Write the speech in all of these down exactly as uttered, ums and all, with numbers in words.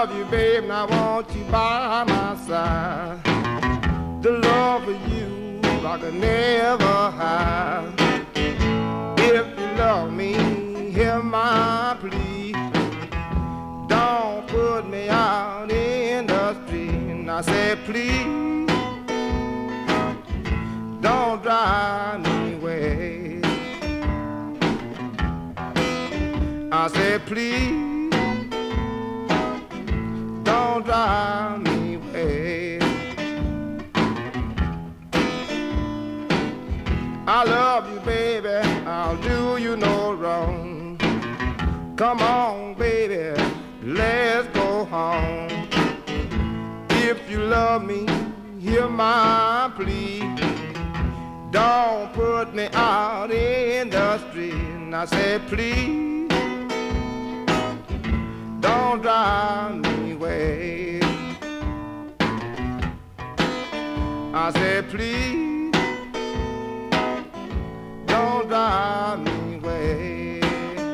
love you, babe, and I want you by my side. The love of you I could never hide. If you love me, hear my plea. Don't put me out in the street. And I said, please, don't drive me away. I said, please, don't drive me away. I love you, baby, I'll do you no wrong. Come on, baby, let's go home. If you love me, hear my plea. Don't put me out in the street. And I said, please, don't drive me away. I said, please, don't drive me away.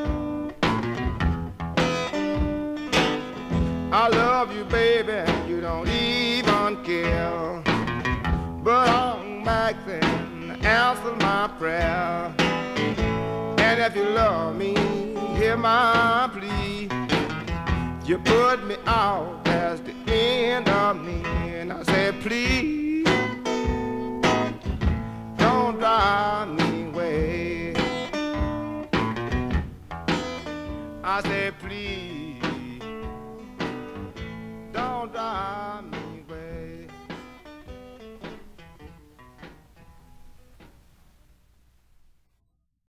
I love you, baby, you don't even care. But I'm back then, answer my prayer. And if you love me, hear my plea. You put me out, that's the end of me. And I said, please, don't drive me away. I said, please.